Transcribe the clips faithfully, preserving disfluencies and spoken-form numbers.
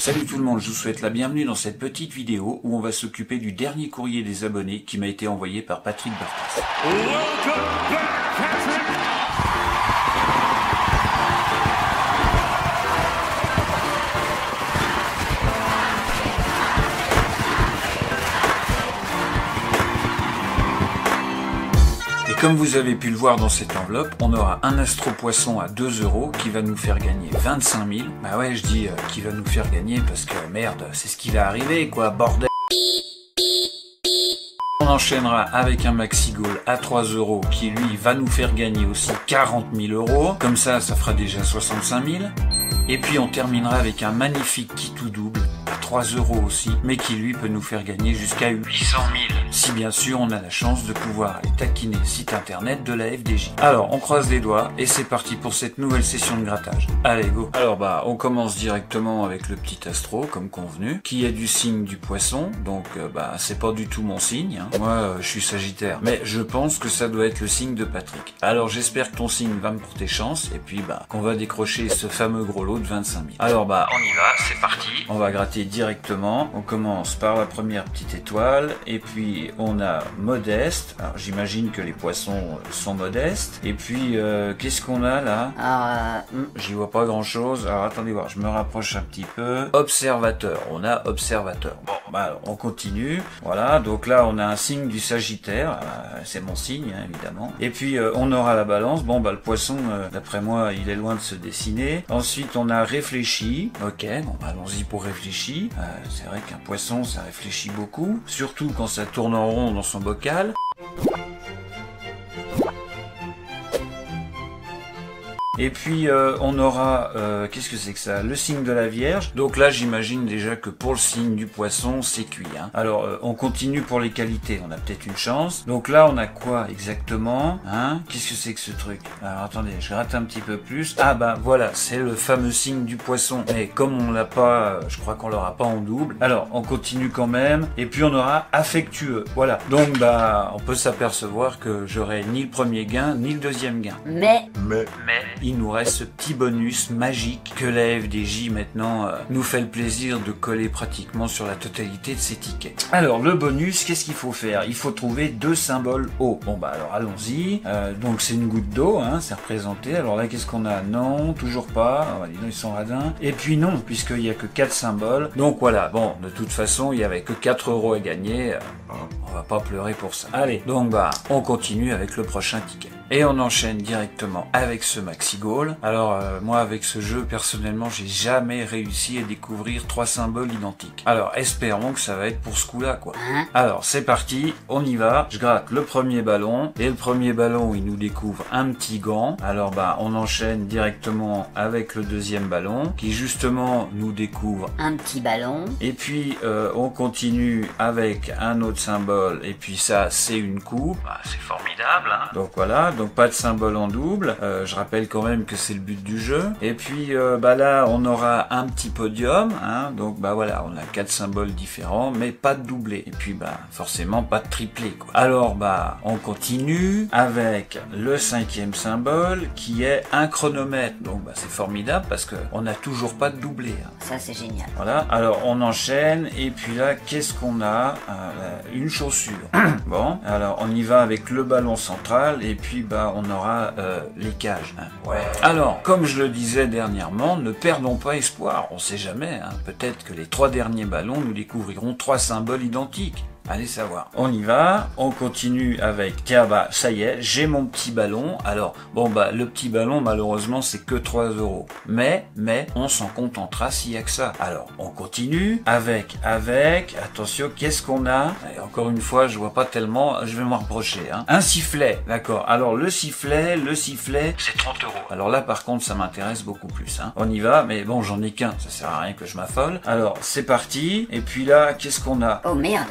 Salut tout le monde, je vous souhaite la bienvenue dans cette petite vidéo où on va s'occuper du dernier courrier des abonnés qui m'a été envoyé par Patrick Bartas. Welcome back, Patrick! Et comme vous avez pu le voir dans cette enveloppe, on aura un Astro Poisson à deux euros qui va nous faire gagner vingt-cinq mille. Bah ouais, je dis euh, qui va nous faire gagner parce que merde, c'est ce qui va arriver quoi, bordel. On enchaînera avec un Maxi Goal à trois euros qui lui va nous faire gagner aussi quarante mille euros. Comme ça, ça fera déjà soixante-cinq mille. Et puis on terminera avec un magnifique kit ou double à trois euros aussi, mais qui lui peut nous faire gagner jusqu'à huit cent mille. Si bien sûr on a la chance de pouvoir aller taquiner le site internet de la F D J. Alors on croise les doigts et c'est parti pour cette nouvelle session de grattage. Allez go. Alors bah on commence directement avec le petit Astro comme convenu, qui est du signe du poisson, donc euh, bah c'est pas du tout mon signe, hein. Moi euh, je suis Sagittaire, mais je pense que ça doit être le signe de Patrick. Alors j'espère que ton signe va me porter chance et puis bah qu'on va décrocher ce fameux gros lot de vingt-cinq mille. Alors bah on y va, c'est parti. On va gratter directement. On commence par la première petite étoile et puis on a modeste. Alors j'imagine que les poissons sont modestes. Et puis euh, qu'est-ce qu'on a là? Alors, euh, J'y vois pas grand chose. Alors attendez voir, je me rapproche un petit peu. Observateur, on a observateur. Bon bah alors, on continue. Voilà, donc là on a un signe du Sagittaire. Euh, c'est mon signe hein, évidemment. Et puis euh, on aura la balance. Bon bah le poisson, euh, d'après moi, il est loin de se dessiner. Ensuite on a réfléchi. Ok, bon bah, allons-y pour réfléchi. Euh, c'est vrai qu'un poisson ça réfléchit beaucoup, surtout quand ça tourne en rond dans son bocal. Et puis euh, on aura, euh, qu'est-ce que c'est que ça? Le signe de la Vierge. Donc là j'imagine déjà que pour le signe du poisson c'est cuit. Hein. Alors euh, on continue pour les qualités, on a peut-être une chance. Donc là on a quoi exactement hein? Qu'est-ce que c'est que ce truc? Alors attendez, je gratte un petit peu plus. Ah bah voilà, c'est le fameux signe du poisson. Mais comme on l'a pas, euh, je crois qu'on l'aura pas en double. Alors on continue quand même. Et puis on aura affectueux. Voilà. Donc bah on peut s'apercevoir que j'aurai ni le premier gain ni le deuxième gain. mais, Mais, mais il nous reste ce petit bonus magique que la F D J maintenant euh, nous fait le plaisir de coller pratiquement sur la totalité de ses tickets. Alors le bonus, qu'est-ce qu'il faut faire? Il faut trouver deux symboles eau. Bon bah alors allons-y. Euh, donc c'est une goutte d'eau, hein, c'est représenté. Alors là qu'est-ce qu'on a? Non, toujours pas. Oh, dis donc, ils sont radins. Et puis non, puisqu'il n'y a que quatre symboles. Donc voilà, bon, de toute façon, il n'y avait que quatre euros à gagner. Euh, on va pas pleurer pour ça. Allez, donc bah on continue avec le prochain ticket. Et on enchaîne directement avec ce Maxi Goal. Alors euh, moi avec ce jeu personnellement j'ai jamais réussi à découvrir trois symboles identiques. Alors espérons que ça va être pour ce coup là quoi. hein? Alors c'est parti, on y va. Je gratte le premier ballon et le premier ballon il nous découvre un petit gant. Alors bah on enchaîne directement avec le deuxième ballon qui justement nous découvre Un petit ballon. et puis euh, on continue avec un autre symbole et puis ça c'est une coupe. Bah, c'est formidable hein. Donc voilà, donc pas de symbole en double. Euh, je rappelle quand même que c'est le but du jeu. Et puis euh, bah là on aura un petit podium hein. Donc bah voilà, on a quatre symboles différents mais pas de doublé. Et puis bah forcément pas de triplé quoi. Alors bah on continue avec le cinquième symbole qui est un chronomètre. Donc bah c'est formidable parce que on n'a toujours pas de doublé hein. Ça c'est génial. Voilà, alors on enchaîne et puis là qu'est-ce qu'on a? euh, Une chaussure. Bon, alors on y va avec le ballon central et puis bah on aura euh, les cages. Hein. Ouais. Alors comme je le disais dernièrement, ne perdons pas espoir. On sait jamais. Hein. Peut-être que les trois derniers ballons nous découvriront trois symboles identiques. Allez savoir. On y va, on continue avec, tiens bah ça y est, j'ai mon petit ballon. Alors bon bah le petit ballon malheureusement c'est que trois euros. Mais, mais on s'en contentera s'il y a que ça. Alors on continue avec, avec, attention, qu'est-ce qu'on a? Et encore une fois je vois pas tellement, je vais m'en reprocher. Hein. Un sifflet, d'accord. Alors le sifflet, le sifflet, c'est trente euros. Alors là par contre ça m'intéresse beaucoup plus. Hein. On y va, mais bon j'en ai qu'un, ça sert à rien que je m'affole. Alors c'est parti, et puis là qu'est-ce qu'on a? Oh merde. Alors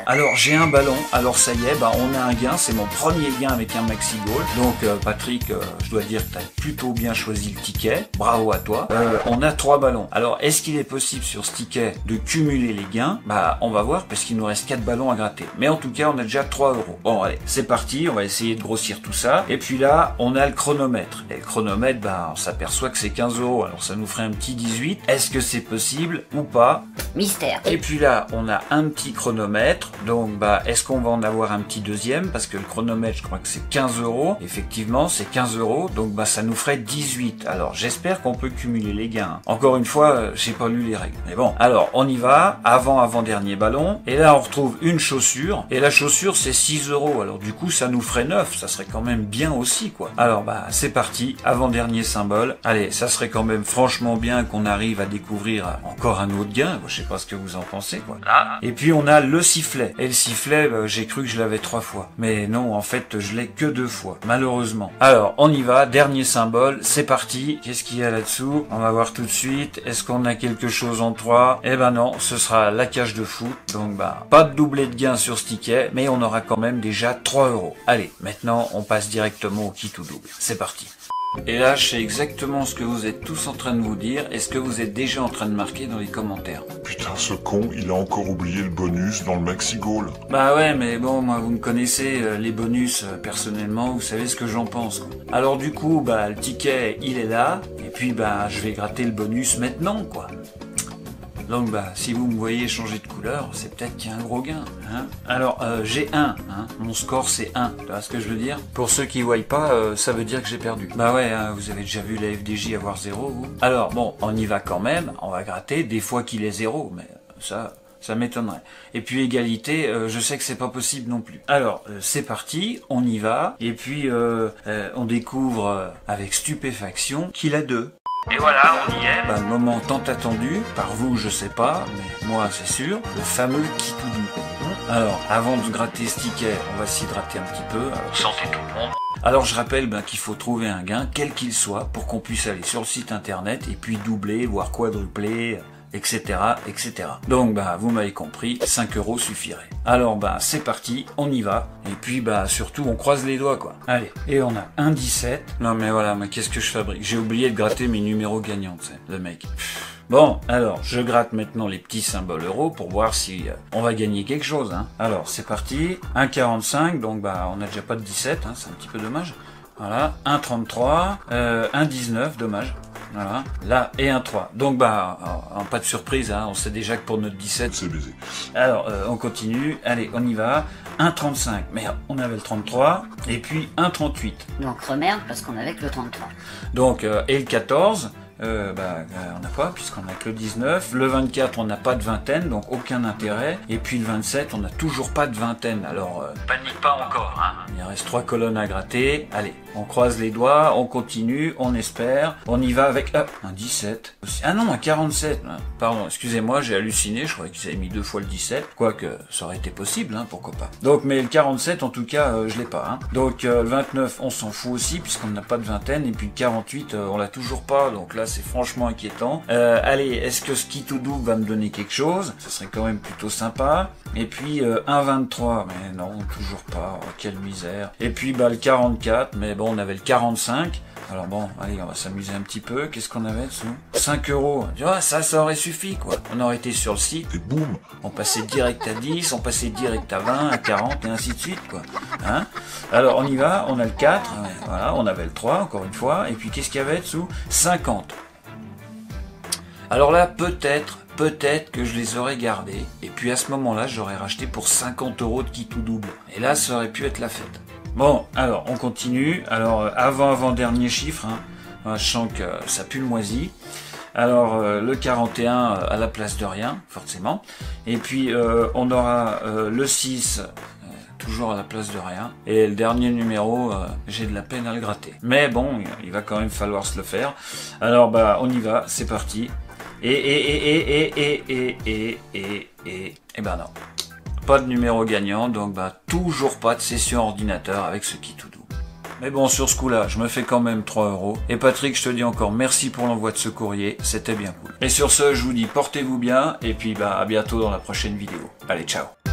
j'ai un ballon, alors ça y est, bah on a un gain, c'est mon premier gain avec un Maxi Goal. Donc euh, Patrick, euh, je dois dire que tu as plutôt bien choisi le ticket, bravo à toi. Euh, on a trois ballons. Alors est-ce qu'il est possible sur ce ticket de cumuler les gains? Bah on va voir parce qu'il nous reste quatre ballons à gratter. Mais en tout cas on a déjà trois euros. Bon allez, c'est parti, on va essayer de grossir tout ça. Et puis là, on a le chronomètre. Et le chronomètre, bah on s'aperçoit que c'est quinze euros, alors ça nous ferait un petit dix-huit. Est-ce que c'est possible ou pas? Mystère. Et puis là, on a un petit chronomètre. Donc, bah, est-ce qu'on va en avoir un petit deuxième? Parce que le chronomètre, je crois que c'est quinze euros. Effectivement, c'est quinze euros. Donc, bah, ça nous ferait dix-huit. Alors, j'espère qu'on peut cumuler les gains. Encore une fois, euh, j'ai pas lu les règles. Mais bon. Alors, on y va. Avant, avant-dernier ballon. Et là, on retrouve une chaussure. Et la chaussure, c'est six euros. Alors, du coup, ça nous ferait neuf. Ça serait quand même bien aussi, quoi. Alors, bah, c'est parti. Avant-dernier symbole. Allez, ça serait quand même franchement bien qu'on arrive à découvrir encore un autre gain. Je sais pas ce que vous en pensez, quoi. Là. Et puis on a le sifflet. Et le sifflet, bah, j'ai cru que je l'avais trois fois. Mais non, en fait, je l'ai que deux fois. Malheureusement. Alors, on y va. Dernier symbole. C'est parti. Qu'est-ce qu'il y a là-dessous? On va voir tout de suite. Est-ce qu'on a quelque chose en trois? Eh ben non, ce sera la cage de foot. Donc, bah, pas de doublé de gain sur ce ticket. Mais on aura quand même déjà trois euros. Allez, maintenant, on passe directement au qui tout double. C'est parti. Et là, je sais exactement ce que vous êtes tous en train de vous dire. Est-ce que vous êtes déjà en train de marquer dans les commentaires? Putain, ce con, il a encore oublié le bonus dans le Maxi Goal. Bah ouais, mais bon, moi, vous me connaissez, euh, les bonus, euh, personnellement, vous savez ce que j'en pense, quoi. Alors du coup, bah, le ticket, il est là. Et puis, bah, je vais gratter le bonus maintenant, quoi. Donc bah si vous me voyez changer de couleur, c'est peut-être qu'il y a un gros gain. Hein. Alors euh, j'ai un, hein. Mon score c'est un, tu vois ce que je veux dire? Pour ceux qui ne voient pas, euh, ça veut dire que j'ai perdu. Bah ouais, hein, vous avez déjà vu la F D J avoir zéro, vous? Alors bon, on y va quand même, on va gratter des fois qu'il est zéro, mais ça... ça m'étonnerait. Et puis égalité, euh, je sais que c'est pas possible non plus. Alors, euh, c'est parti, on y va, et puis euh, euh, on découvre euh, avec stupéfaction qu'il a deux. Et voilà, on y est. Bah, le moment tant attendu, par vous je sais pas, mais moi c'est sûr, le fameux qui tout double. Alors, avant de gratter ce ticket, on va s'y gratter un petit peu. Alors, santé tout le monde. Alors je rappelle ben, qu'il faut trouver un gain, quel qu'il soit, pour qu'on puisse aller sur le site internet et puis doubler, voire quadrupler, et cetera, et cetera. Donc bah vous m'avez compris, cinq euros suffirait. Alors bah c'est parti, on y va. Et puis bah surtout on croise les doigts quoi. Allez, et on a un dix-sept. Non mais voilà, mais qu'est-ce que je fabrique? J'ai oublié de gratter mes numéros gagnants, tu sais, le mec. Bon, alors, je gratte maintenant les petits symboles euros pour voir si euh, on va gagner quelque chose. Hein. Alors, c'est parti. un virgule quarante-cinq, donc bah on n'a déjà pas de dix-sept, hein, c'est un petit peu dommage. Voilà, un virgule trente-trois, euh, un virgule dix-neuf, dommage. Voilà, là et un trois. Donc bah, en, en pas de surprise, hein, on sait déjà que pour notre dix-sept... C'est baisé. Alors, euh, on continue. Allez, on y va. un virgule trente-cinq. Merde, on avait le trente-trois. Et puis un virgule trente-huit. Donc remerde parce qu'on avait que le trente-trois. Donc, euh, et le quatorze... Euh, bah, euh, on n'a pas puisqu'on a que le dix-neuf, le vingt-quatre on n'a pas de vingtaine donc aucun intérêt, et puis le vingt-sept on n'a toujours pas de vingtaine, alors euh, panique pas encore hein. Il reste trois colonnes à gratter, allez on croise les doigts, on continue, on espère, on y va avec ah, un dix-sept, ah non un quarante-sept, hein. Pardon excusez-moi j'ai halluciné, je croyais qu'ils avaient mis deux fois le dix-sept, quoique ça aurait été possible, hein, pourquoi pas. Donc mais le quarante-sept en tout cas euh, je l'ai pas, hein. Donc euh, le vingt-neuf on s'en fout aussi puisqu'on n'a pas de vingtaine, et puis le quarante-huit euh, on l'a toujours pas, donc là c'est franchement inquiétant. Euh, allez, est-ce que ce qui tout double va me donner quelque chose? Ça serait quand même plutôt sympa. Et puis euh, un virgule vingt-trois, mais non, toujours pas. Oh, quelle misère. Et puis bah le quarante-quatre, mais bon, on avait le quarante-cinq. Alors bon, allez, on va s'amuser un petit peu. Qu'est-ce qu'on avait dessous? cinq euros. Tu vois, ça, ça aurait suffi, quoi. On aurait été sur le site. Et boum! On passait direct à dix, on passait direct à vingt, à quarante, et ainsi de suite, quoi. Hein? Alors, on y va. On a le quatre. Voilà, on avait le trois, encore une fois. Et puis, qu'est-ce qu'il y avait dessous? cinquante. Alors là, peut-être, peut-être que je les aurais gardés, et puis à ce moment-là, j'aurais racheté pour cinquante euros de qui tout double. Et là, ça aurait pu être la fête. Bon, alors, on continue. Alors, avant, avant, dernier chiffre, hein. Je sens que ça pue le moisi. Alors, euh, le quarante et un à la place de rien, forcément. Et puis, euh, on aura euh, le six... toujours à la place de rien. Et le dernier numéro, euh, j'ai de la peine à le gratter. Mais bon, il va quand même falloir se le faire. Alors bah, on y va, c'est parti. Et et et et et et et et et et ben non, pas de numéro gagnant, donc bah toujours pas de session ordinateur avec ce qui tout double. Mais bon, sur ce coup-là, je me fais quand même trois euros. Et Patrick, je te dis encore merci pour l'envoi de ce courrier, c'était bien cool. Et sur ce, je vous dis portez-vous bien, et puis bah à bientôt dans la prochaine vidéo. Allez, ciao.